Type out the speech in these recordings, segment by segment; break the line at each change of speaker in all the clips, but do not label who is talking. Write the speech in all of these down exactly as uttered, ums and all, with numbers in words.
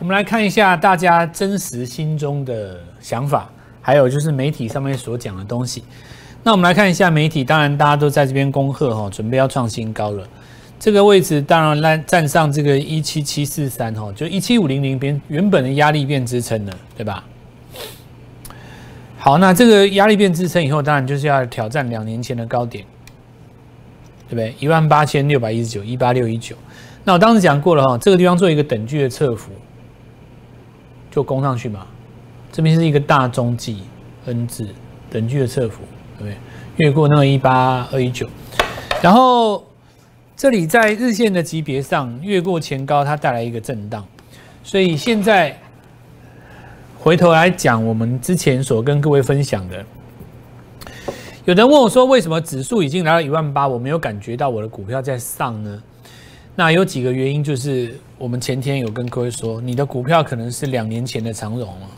们来看一下大家真实心中的想法，还有就是媒体上面所讲的东西。那我们来看一下媒体，当然大家都在这边恭贺哈，准备要创新高了。这个位置当然站上这个一七七四三哈，就一七五零零变原本的压力变支撑了，对吧？好，那这个压力变支撑以后，当然就是要挑战两年前的高点，对不对？一万八千六百一十九，一八六一九。那我当时讲过了哈，这个地方做一个等距的侧幅，就攻上去嘛。这边是一个大中继 N 字等距的侧幅，对不对？越过那个一八二一九，然后这里在日线的级别上越过前高，它带来一个震荡，所以现在回头来讲，我们之前所跟各位分享的，有人问我说，为什么指数已经来到一万八，我没有感觉到我的股票在上呢？那有几个原因，就是我们前天有跟各位说，你的股票可能是两年前的长荣嘛，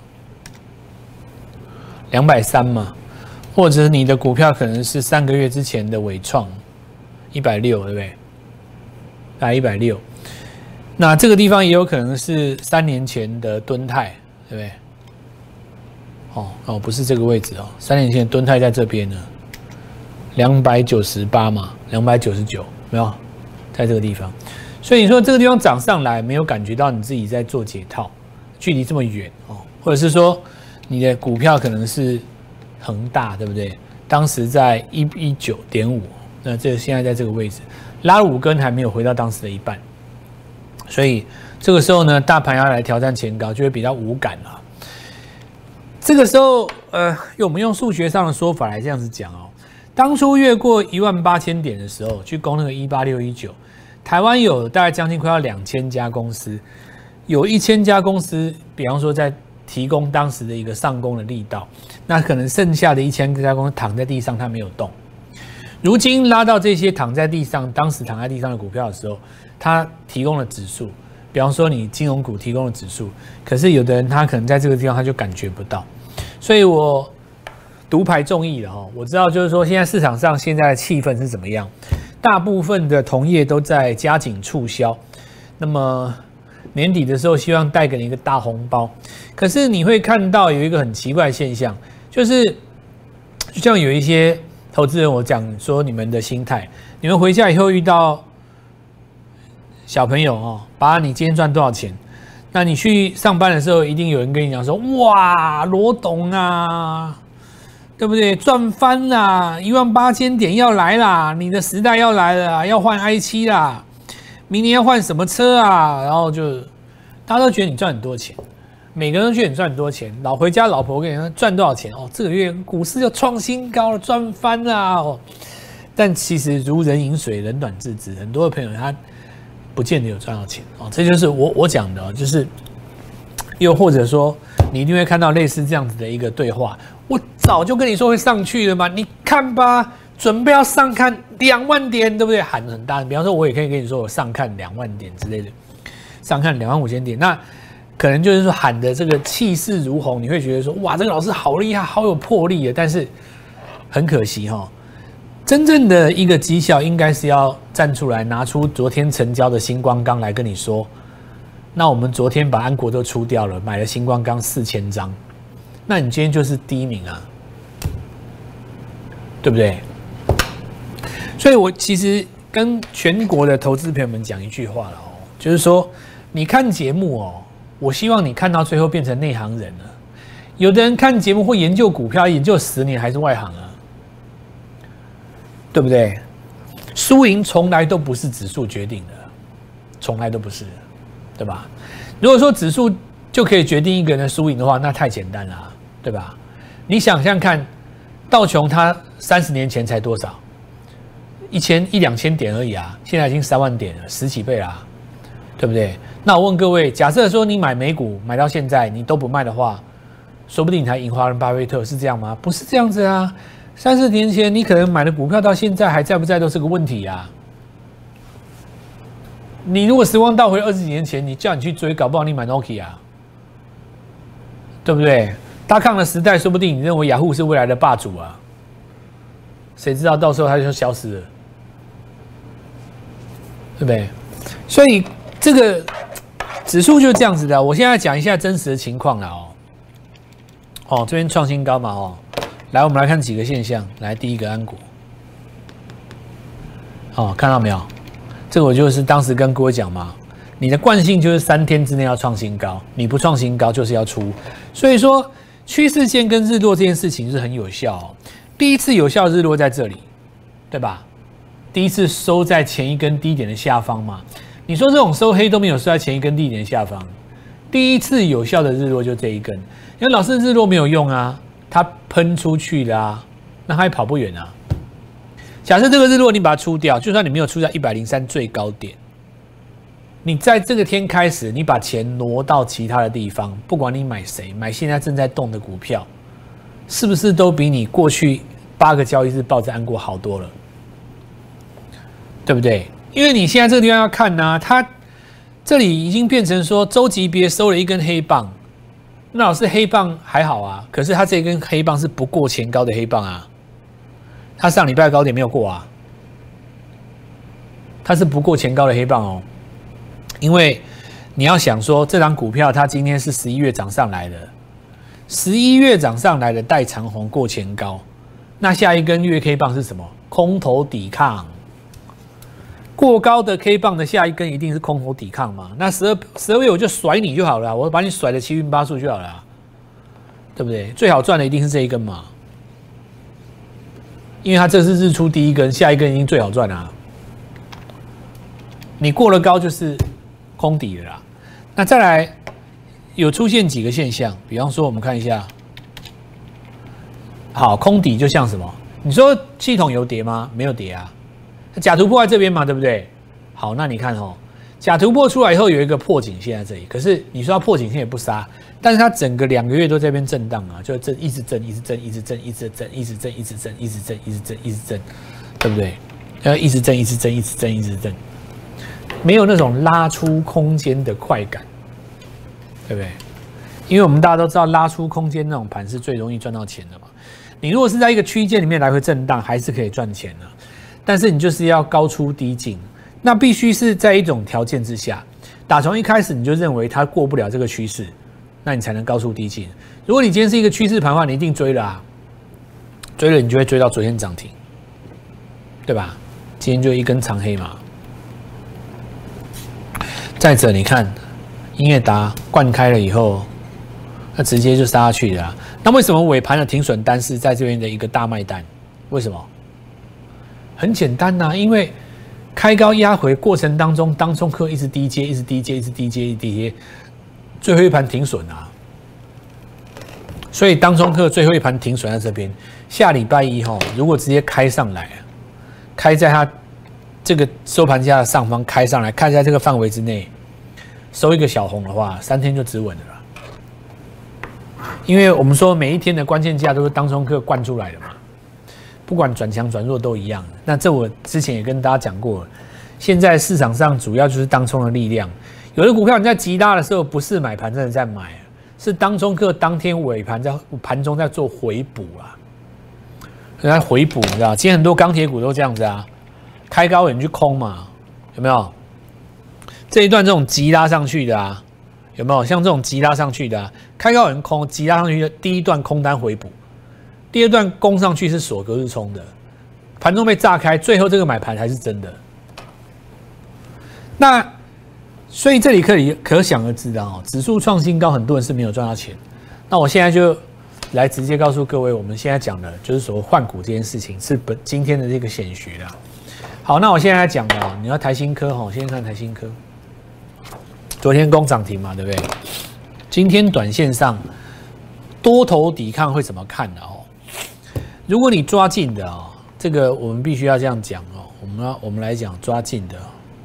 两百三嘛，或者你的股票可能是三个月之前的伟创，一百六，对不对？大概一百六。那这个地方也有可能是三年前的敦泰，对不对？哦哦，不是这个位置哦，三年前的敦泰在这边呢，两百九十八嘛，两百九十九，没有？在这个地方，所以你说这个地方涨上来，没有感觉到你自己在做解套，距离这么远哦，或者是说你的股票可能是恒大，对不对？当时在一一九点五，那这现在在这个位置拉了五根，还没有回到当时的一半，所以这个时候呢，大盘要来挑战前高，就会比较无感了。这个时候，呃，用我们用数学上的说法来这样子讲哦，当初越过一万八千点的时候，去攻那个一八六一九。台湾有大概将近快要两千家公司，有一千家公司，比方说在提供当时的一个上攻的力道，那可能剩下的一千家公司躺在地上，它没有动。如今拉到这些躺在地上，当时躺在地上的股票的时候，它提供了指数，比方说你金融股提供了指数，可是有的人他可能在这个地方他就感觉不到，所以我独排众议了哈。我知道就是说现在市场上现在的气氛是怎么样。大部分的同业都在加紧促销，那么年底的时候希望带给你一个大红包。可是你会看到有一个很奇怪的现象，就是就像有一些投资人，我讲说你们的心态，你们回家以后遇到小朋友哦，爸，你今天赚多少钱？那你去上班的时候，一定有人跟你讲说，哇，罗董啊。对不对？赚翻啦！一万八千点要来啦！你的时代要来了啦，要换 i 七 啦！明年要换什么车啊？然后就大家都觉得你赚很多钱，每个人都觉得你赚很多钱。老回家，老婆跟你说赚多少钱哦？这个月股市又创新高了，赚翻啦！哦，但其实如人饮水，冷暖自知。很多的朋友他不见得有赚到钱哦，这就是我我讲的，就是又或者说你一定会看到类似这样子的一个对话。我早就跟你说会上去了嘛，你看吧，准备要上看两万点，对不对？喊很大，比方说，我也可以跟你说我上看两万点之类的，上看两万五千点，那可能就是说喊的这个气势如虹，你会觉得说，哇，这个老师好厉害，好有魄力的。但是很可惜哈、哦，真正的一个绩效应该是要站出来，拿出昨天成交的星光钢来跟你说，那我们昨天把安国都出掉了，买了星光钢四千张。那你今天就是第一名啊，对不对？所以我其实跟全国的投资朋友们讲一句话了哦，就是说，你看节目哦，我希望你看到最后变成内行人了。有的人看节目会研究股票，研究十年还是外行啊，对不对？输赢从来都不是指数决定的，从来都不是，对吧？如果说指数就可以决定一个人的输赢的话，那太简单了。对吧？你想想看，道琼它三十年前才多少？一千一两千点而已啊，现在已经三万点了，十几倍啦，对不对？那我问各位，假设说你买美股买到现在你都不卖的话，说不定你才赢华人巴菲特，是这样吗？不是这样子啊！三十年前你可能买的股票到现在还在不在都是个问题啊。你如果时光倒回二十几年前，你叫你去追，搞不好你买 Nokia， 对不对？大抗的时代，说不定你认为雅虎是未来的霸主啊，谁知道到时候它就消失了，对不对？所以这个指数就是这样子的。我现在讲一下真实的情况了哦。哦，这边创新高嘛哦。来，我们来看几个现象。来，第一个安国。哦，看到没有？这个我就是当时跟各位讲嘛，你的惯性就是三天之内要创新高，你不创新高就是要出。所以说，趋势线跟日落这件事情是很有效哦。第一次有效日落在这里，对吧？第一次收在前一根低点的下方嘛。你说这种收黑都没有收在前一根低点的下方，第一次有效的日落就这一根。因为老师日落没有用啊，它喷出去了啊，那它也跑不远啊。假设这个日落你把它出掉，就算你没有出在一百零三最高点，你在这个天开始，你把钱挪到其他的地方，不管你买谁，买现在正在动的股票，是不是都比你过去八个交易日抱着安国好多了？对不对？因为你现在这个地方要看呢、啊，它这里已经变成说周级别收了一根黑棒，那老师黑棒还好啊，可是它这根黑棒是不过前高的黑棒啊，它上礼拜的高点没有过啊，它是不过前高的黑棒哦。因为你要想说，这张股票它今天是十一月涨上来的，十一月涨上来的带长红过前高，那下一根月 K 棒是什么？空头抵抗。过高的 K 棒的下一根一定是空头抵抗嘛？那十二十二月我就甩你就好了、啊，我把你甩的七晕八素就好了、啊，对不对？最好赚的一定是这一根嘛，因为它这是日出第一根，下一根一定最好赚啊。你过了高就是空底了啦。那再来有出现几个现象，比方说我们看一下，好，空底就像什么？你说系统有跌吗？没有跌啊。假突破在这边嘛，对不对？好，那你看哦，假突破出来以后有一个破颈线在这里，可是你说它破颈线也不杀，但是它整个两个月都在这边震荡啊，就震一直震，一直震，一直震，一直震，一直震，一直震，一直震，一直震，一直震，对不对？要一直震，一直震，一直震，一直震，没有那种拉出空间的快感，对不对？因为我们大家都知道，拉出空间那种盘是最容易赚到钱的嘛。你如果是在一个区间里面来回震荡，还是可以赚钱的。但是你就是要高出低进，那必须是在一种条件之下，打从一开始你就认为它过不了这个趋势，那你才能高出低进。如果你今天是一个趋势盘的话，你一定追了啊，追了你就会追到昨天涨停，对吧？今天就一根长黑嘛。再者，你看英业达灌开了以后，那直接就杀下去了啊。那为什么尾盘的停损单是在这边的一个大卖单？为什么？很简单呐、啊，因为开高压回过程当中，当冲客一直低接，一直低接，一直低接，一直低接，最后一盘停损啊。所以当冲客最后一盘停损在这边。下礼拜一哈，如果直接开上来，开在它这个收盘价的上方开上来，开在这个范围之内，收一个小红的话，三天就止稳了啦。因为我们说每一天的关键价都是当冲客灌出来的嘛。不管转强转弱都一样，那这我之前也跟大家讲过了。现在市场上主要就是当冲的力量，有的股票你在急拉的时候，不是买盘真的在买，是当冲客当天尾盘在盘中在做回补啊，在回补，你知道？今天很多钢铁股都这样子啊，开高有人去空嘛，有没有？这一段这种急拉上去的啊，有没有？像这种急拉上去的、啊，开高有人空，急拉上去的第一段空单回补。第二段攻上去是锁隔日冲的，盘中被炸开，最后这个买盘才是真的。那所以这里可以可想而知的哦，指数创新高，很多人是没有赚到钱。那我现在就来直接告诉各位，我们现在讲的就是所谓换股这件事情，是本今天的这个显学啦。好，那我现在来讲的，你要台新科哈，先看台新科，昨天攻涨停嘛，对不对？今天短线上多头抵抗会怎么看的哦？如果你抓进的哦，这个我们必须要这样讲哦。我们要我们来讲抓进的，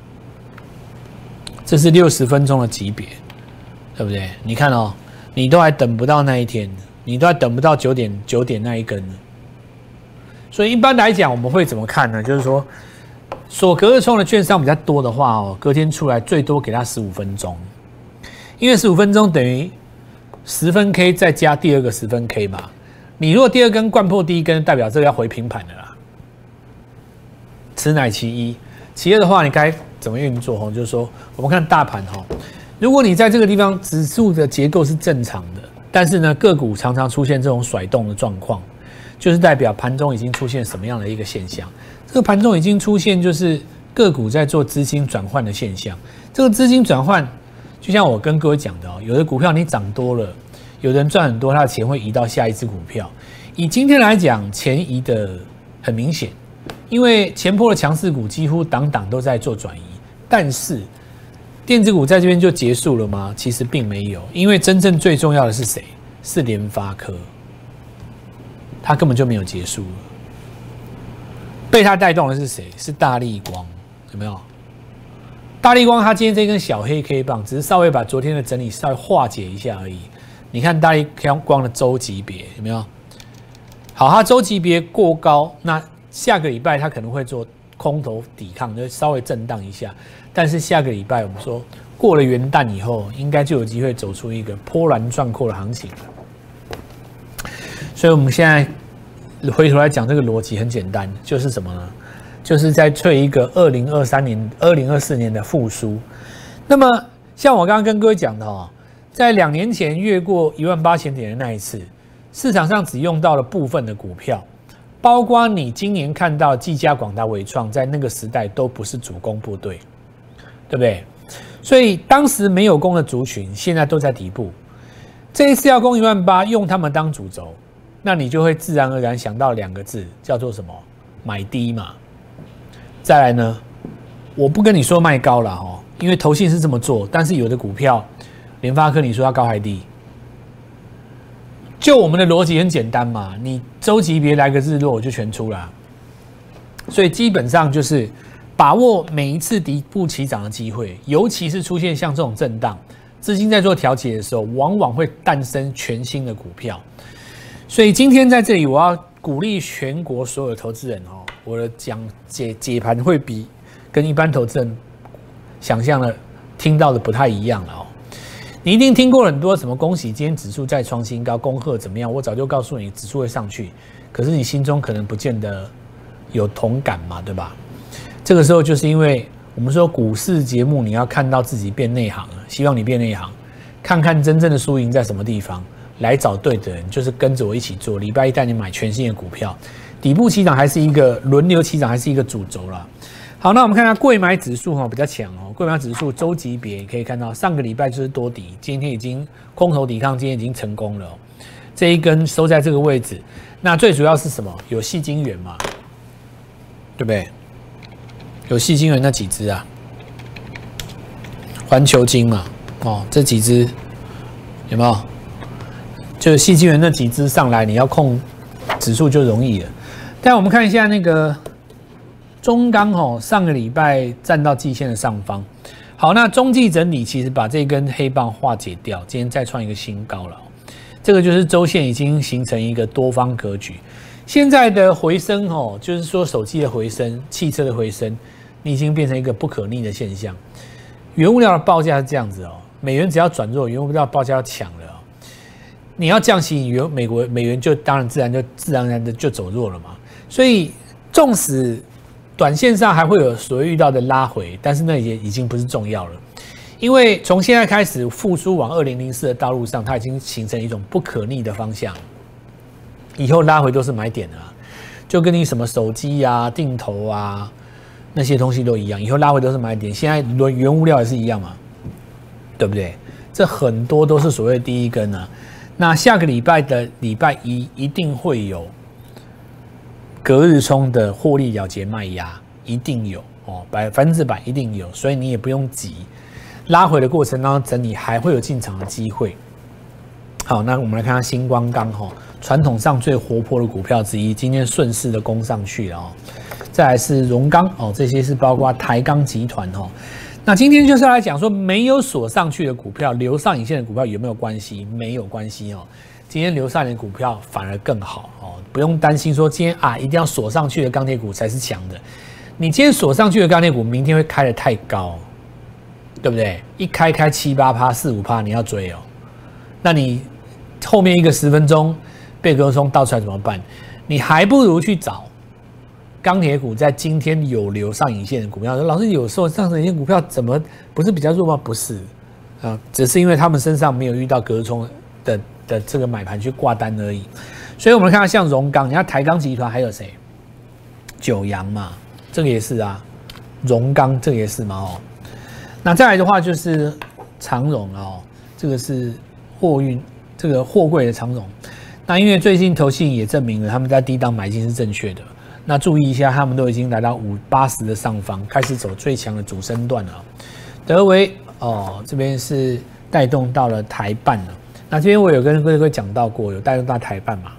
这是六十分钟的级别，对不对？你看哦，你都还等不到那一天，你都还等不到九点九点那一根呢。所以一般来讲，我们会怎么看呢？就是说，所隔日冲的券商比较多的话哦，隔天出来最多给它十五分钟，因为十五分钟等于十分 K 再加第二个十分 K 嘛。你如果第二根灌破第一根，代表这个要回平盘的啦。此乃其一。其二的话，你该怎么运作？就是说，我们看大盘哈， 如果你在这个地方指数的结构是正常的，但是呢个股常常出现这种甩动的状况，就是代表盘中已经出现什么样的一个现象？这个盘中已经出现就是个股在做资金转换的现象。这个资金转换，就像我跟各位讲的哦，有的股票你涨多了，有的人赚很多，他的钱会移到下一支股票。以今天来讲，钱移的很明显，因为前波的强势股几乎档档都在做转移，但是电子股在这边就结束了吗？其实并没有，因为真正最重要的是谁？是联发科，它根本就没有结束了。被它带动的是谁？是大立光，有没有？大立光它今天这根小黑 K 棒，只是稍微把昨天的整理稍微化解一下而已。你看大立光的周级别有没有？好，它周级别过高，那下个礼拜它可能会做空头抵抗，就稍微震荡一下。但是下个礼拜我们说过了元旦以后，应该就有机会走出一个波澜壮阔的行情了。所以我们现在回头来讲这个逻辑很简单，就是什么呢？就是在吹一个二零二三年、二零二四年的复苏。那么像我刚刚跟各位讲的哦，在两年前越过一万八千点的那一次，市场上只用到了部分的股票，包括你今年看到技嘉、广达、伟创，在那个时代都不是主攻部队，对不对？所以当时没有攻的族群，现在都在底部。这一次要攻一万八，用他们当主轴，那你就会自然而然想到两个字，叫做什么？买低嘛。再来呢，我不跟你说卖高了哦，因为投信是这么做，但是有的股票，联发科你说要高还低？就我们的逻辑很简单嘛，你周级别来个日落我就全出了，所以基本上就是把握每一次底部起涨的机会，尤其是出现像这种震荡，资金在做调节的时候，往往会诞生全新的股票。所以今天在这里，我要鼓励全国所有的投资人哦，我的讲解解盘会比跟一般投资人想象的听到的不太一样了哦。你一定听过很多什么恭喜今天指数再创新高，恭贺怎么样？我早就告诉你指数会上去，可是你心中可能不见得有同感嘛，对吧？这个时候就是因为我们说股市节目，你要看到自己变内行了，希望你变内行，看看真正的输赢在什么地方，来找对的人，就是跟着我一起做。礼拜一带你买全新的股票，底部起涨还是一个轮流起涨，还是一个主轴啦。好，那我们看下贵买指数哈，比较强哦。贵买指数周级别可以看到，上个礼拜就是多底，今天已经空头抵抗，今天已经成功了、哦。这一根收在这个位置，那最主要是什么？有矽晶圆嘛，对不对？有矽晶圆那几只啊，环球晶嘛，哦，这几只有没有？就是矽晶圆那几只上来，你要控指数就容易了。但我们看一下那个。中钢吼，上个礼拜站到季线的上方。好，那中继整理其实把这根黑棒化解掉，今天再创一个新高了。这个就是周线已经形成一个多方格局。现在的回升吼，就是说手机的回升、汽车的回升，你已经变成一个不可逆的现象。原物料的报价是这样子哦，美元只要转弱，原物料报价要强了、哦。你要降息，原美国美元就当然自然就自然而然的就走弱了嘛。所以纵使短线上还会有所谓遇到的拉回，但是那也已经不是重要了，因为从现在开始复苏往二零零四的道路上，它已经形成一种不可逆的方向。以后拉回都是买点的、啊，就跟你什么手机啊、定投啊那些东西都一样，以后拉回都是买点。现在原物料也是一样嘛，对不对？这很多都是所谓的第一根啊。那下个礼拜的礼拜一一定会有。隔日冲的获利了结卖压一定有哦，百分之百一定有，所以你也不用急，拉回的过程当中整理还会有进场的机会。好，那我们来看看星光钢哈，传统上最活泼的股票之一，今天顺势的攻上去了哦。再来是荣钢哦，这些是包括台钢集团哦。那今天就是要来讲说，没有锁上去的股票，留上影线的股票有没有关系？没有关系哦。今天留上来的股票反而更好哦，不用担心说今天啊一定要锁上去的钢铁股才是强的。你今天锁上去的钢铁股，明天会开得太高，对不对？一开开七八趴、四五趴，你要追哦。那你后面一个十分钟被隔空倒出来怎么办？你还不如去找钢铁股在今天有留上影线的股票。老师有时候上影线股票怎么不是比较弱吗？不是， 啊，只是因为他们身上没有遇到隔冲的的这个买盘去挂单而已。所以我们看到像荣钢，你看台钢集团还有谁？九阳嘛，这个也是啊，荣钢这个也是嘛哦。那再来的话就是长荣哦，这个是货运这个货柜的长荣。那因为最近投信也证明了他们在低档买进是正确的。那注意一下，他们都已经来到五八十的上方，开始走最强的主升段了。德微哦，这边是带动到了台半了。那这边我有跟各位讲到过，有带动到台半嘛？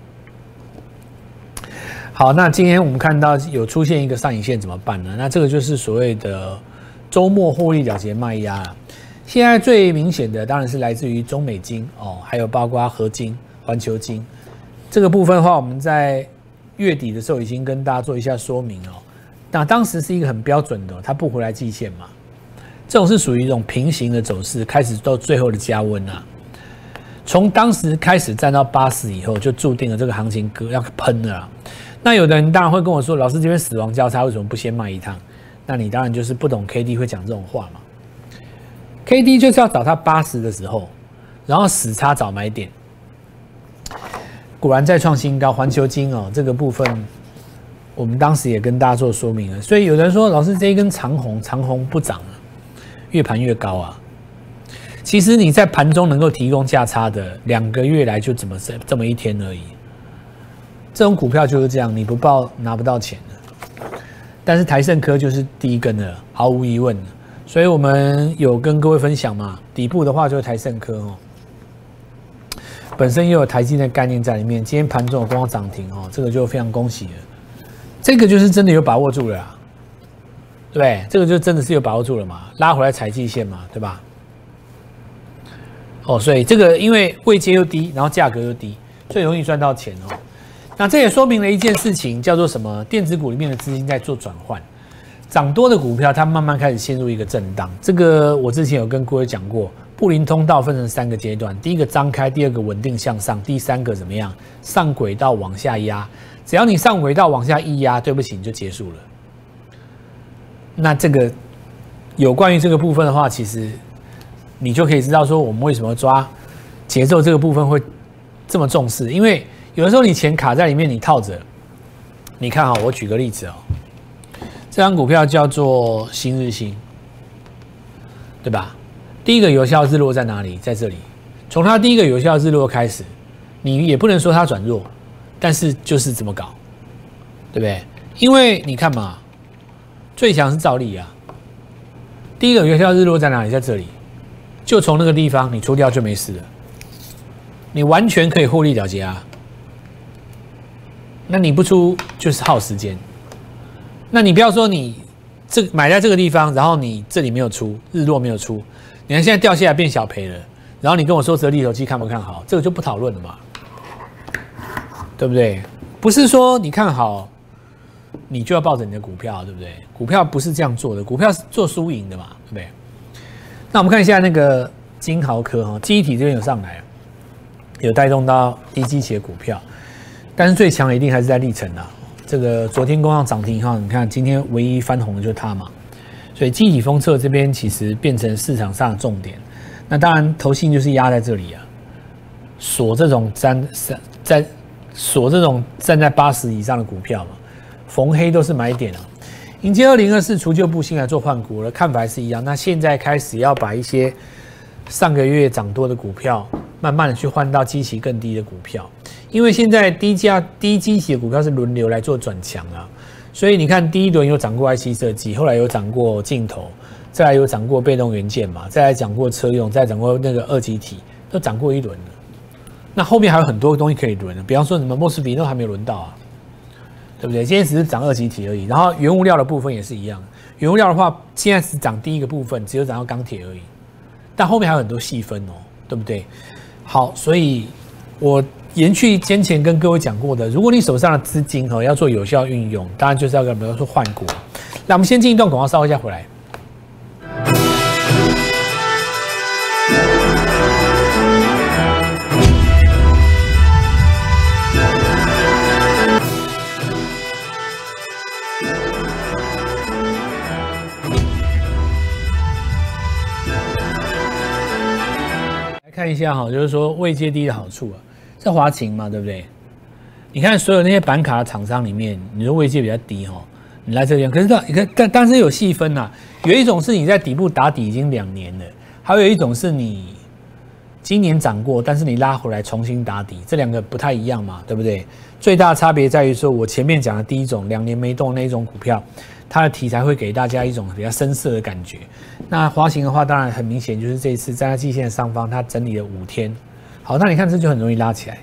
好，那今天我们看到有出现一个上影线怎么办呢？那这个就是所谓的周末获利了结卖压了。现在最明显的当然是来自于中美金哦，还有包括合金、环球金这个部分的话，我们在月底的时候已经跟大家做一下说明哦。那当时是一个很标准的，它不回来季线嘛，这种是属于一种平行的走势，开始到最后的加温啊。从当时开始站到八十以后，就注定了这个行情要喷了啦。那有的人当然会跟我说，老师这边死亡交叉为什么不先卖一趟？那你当然就是不懂 K D 会讲这种话嘛。K D 就是要找它八十的时候，然后死叉找买点。果然再创新高，环球金哦这个部分，我们当时也跟大家做说明了。所以有人说，老师这一根长红，长红不涨了，越盘越高啊。其实你在盘中能够提供价差的，两个月来就怎么这么一天而已。这种股票就是这样，你不报拿不到钱的。但是台盛科就是第一根了，毫无疑问的。所以我们有跟各位分享嘛，底部的话就是台盛科哦。本身又有台积的概念在里面，今天盘中有光涨停哦，这个就非常恭喜了。这个就是真的有把握住了啦，对不对？这个就真的是有把握住了嘛，拉回来踩季线嘛，对吧？哦，所以这个因为位阶又低，然后价格又低，最容易赚到钱哦。那这也说明了一件事情，叫做什么？电子股里面的资金在做转换，涨多的股票它慢慢开始陷入一个震荡。这个我之前有跟各位讲过。布林通道分成三个阶段，第一个张开，第二个稳定向上，第三个怎么样？上轨道往下压。只要你上轨道往下一压，对不起，你就结束了。那这个有关于这个部分的话，其实你就可以知道说，我们为什么抓节奏这个部分会这么重视，因为有的时候你钱卡在里面，你套着。你看哈，我举个例子哦，这张股票叫做新日兴，对吧？第一个有效日落在哪里？在这里。从它第一个有效日落开始，你也不能说它转弱，但是就是这么搞，对不对？因为你看嘛，最强是兆利啊。第一个有效日落在哪里？在这里，就从那个地方你出掉就没事了，你完全可以获利了结啊。那你不出就是耗时间。那你不要说你这买在这个地方，然后你这里没有出，日落没有出。你看现在掉下来变小赔了，然后你跟我说折利头期看不看好，这个就不讨论了嘛，对不对？不是说你看好，你就要抱着你的股票，对不对？股票不是这样做的，股票是做输赢的嘛，对不对？那我们看一下那个金豪科哈，记忆体这边有上来，有带动到低基期的股票，但是最强的一定还是在历程啊。这个昨天攻上涨停哈，你看今天唯一翻红的就是它嘛。所以记忆体封测这边其实变成市场上的重点，那当然投信就是压在这里啊，锁这种站在锁这种站在八十以上的股票嘛，逢黑都是买点啊。迎接二零二四除旧布新来做换股了，看法还是一样。那现在开始要把一些上个月涨多的股票，慢慢的去换到基期更低的股票，因为现在低价低基期的股票是轮流来做转强啊。所以你看，第一轮有涨过 I C 设计，后来有涨过镜头，再来有涨过被动元件嘛，再来涨过车用，再涨过那个二极体，都涨过一轮了。那后面还有很多东西可以轮的，比方说什么莫斯比都还没有轮到啊，对不对？今天只是涨二极体而已，然后原物料的部分也是一样。原物料的话，现在只涨第一个部分，只有涨到钢铁而已，但后面还有很多细分哦，对不对？好，所以我。延续先前跟各位讲过的，如果你手上的资金要做有效运用，当然就是要跟比如说换股。那我们先进一段广告，稍后一下回来。 看一下哈，就是说位阶低的好处啊，是华擎嘛，对不对？你看所有那些板卡的厂商里面，你说位阶比较低哈，你来这边，可是到你看，但但是有细分呐、啊，有一种是你在底部打底已经两年了，还有一种是你今年涨过，但是你拉回来重新打底，这两个不太一样嘛，对不对？最大的差别在于说，我前面讲的第一种两年没动的那一种股票，它的题材会给大家一种比较深色的感觉。那华擎的话，当然很明显就是这一次站在季线的上方，它整理了五天。好，那你看这就很容易拉起来，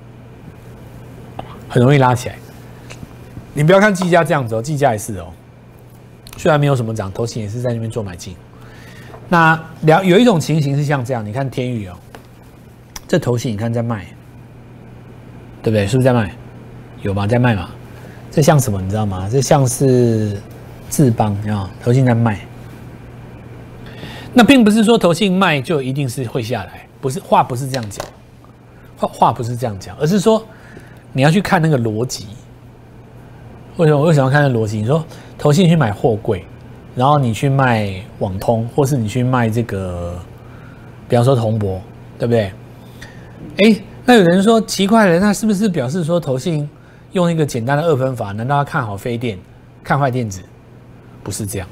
很容易拉起来。你不要看技嘉这样子哦，技嘉也是哦，虽然没有什么涨，投信也是在那边做买进。那了有一种情形是像这样，你看天宇哦，这投信你看在卖，对不对？是不是在卖？有吗？在卖嘛？这像什么？你知道吗？这像是智邦啊，投信在卖。那并不是说投信卖就一定是会下来，不是话不是这样讲，话话不是这样讲，而是说你要去看那个逻辑。为什么为什么要看那个逻辑？你说投信去买货柜，然后你去卖网通，或是你去卖这个，比方说铜箔，对不对？哎，那有人说奇怪了，那是不是表示说投信用一个简单的二分法，难道要看好非电，看坏电子？不是这样。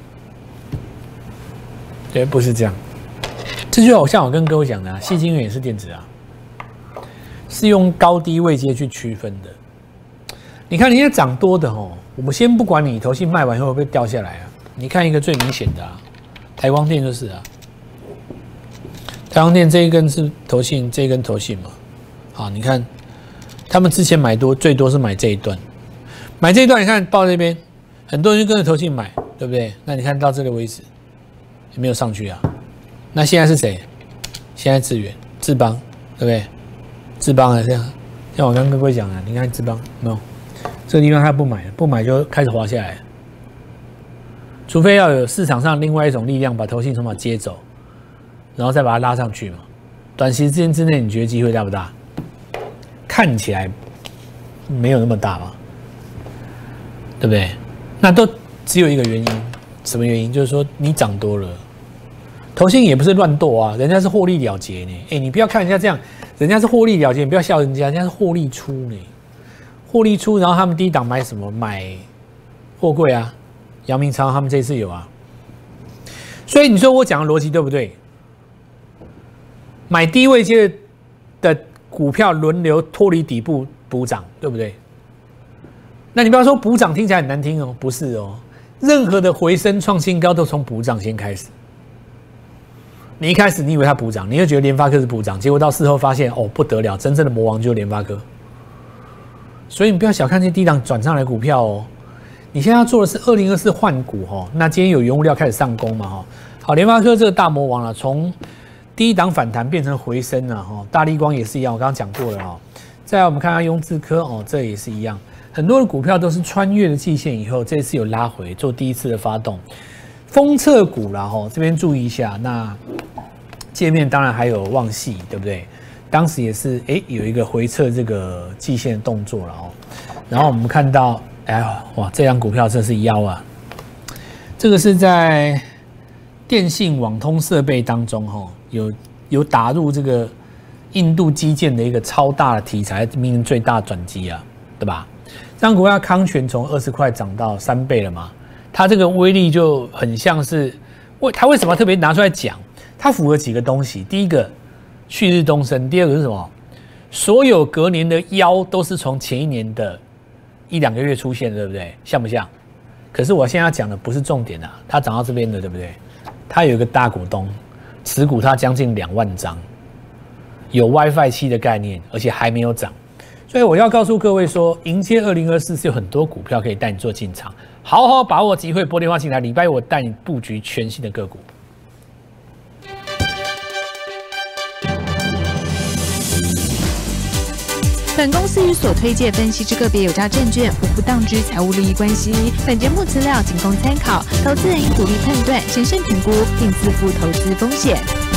对，不是这样。这就好像我跟各位讲的、啊，矽晶圆也是电子啊，是用高低位阶去区分的。你看人家涨多的哦，我们先不管你投信卖完以后会不会掉下来啊？你看一个最明显的啊，台光电就是啊，台光电这一根是投信，这一根投信嘛。好，你看他们之前买多最多是买这一段，买这一段你看报这边，很多人就跟着投信买，对不对？那你看到这个位置。也没有上去啊，那现在是谁？现在智原、智邦，对不对？智邦啊，这样，像我刚刚跟各位讲的，你看智邦，没有这个地方他不买了，不买就开始滑下来了，除非要有市场上另外一种力量把投信筹码接走，然后再把它拉上去嘛。短期时间之内，你觉得机会大不大？看起来没有那么大嘛，对不对？那都只有一个原因。什么原因？就是说你涨多了，投信也不是乱剁啊，人家是获利了结呢。哎，你不要看人家这样，人家是获利了结，你不要笑人家，人家是获利出呢。获利出，然后他们第一档买什么？买货柜啊，阳明超他们这次有啊。所以你说我讲的逻辑对不对？买低位阶的股票轮流脱离底部补涨，对不对？那你不要说补涨听起来很难听哦，不是哦。任何的回升创新高都从补涨先开始。你一开始你以为它补涨，你就觉得联发科是补涨，结果到事后发现哦不得了，真正的魔王就是联发科。所以你不要小看这低档转上来股票哦。你现在要做的是二零二四换股哦。那今天有原物料开始上攻嘛哈。好，联发科这个大魔王了，从低档反弹变成回升了哈。大立光也是一样，我刚刚讲过了哦。再来我们看看雍智科哦，这也是一样。很多的股票都是穿越了季线以后，这次有拉回做第一次的发动，封测股啦吼，这边注意一下。那界面当然还有旺矽，对不对？当时也是哎有一个回测这个季线的动作了哦。然后我们看到，哎呀哇，这张股票真是妖啊！这个是在电信网通设备当中哈，有有打入这个印度基建的一个超大的题材，明年最大转机啊，对吧？这张股票康泉从二十块涨到三倍了嘛，它这个威力就很像是，为它为什么特别拿出来讲？它符合几个东西，第一个旭日东升，第二个是什么？所有隔年的妖都是从前一年的一两个月出现的，对不对？像不像？可是我现在要讲的不是重点啊，它涨到这边的，对不对？它有一个大股东，持股它将近两万张，有 WiFi 七的概念，而且还没有涨。所以我要告诉各位说，迎接二零二四是有很多股票可以带你做进场，好好把握机会，拨电话进来。礼拜我带你布局全新的个股。
本公司与所推介分析之个别有价证券无不当之财务利益关系。本节目资料仅供参考，投资人应独立判断、审慎评估，并自负投资风险。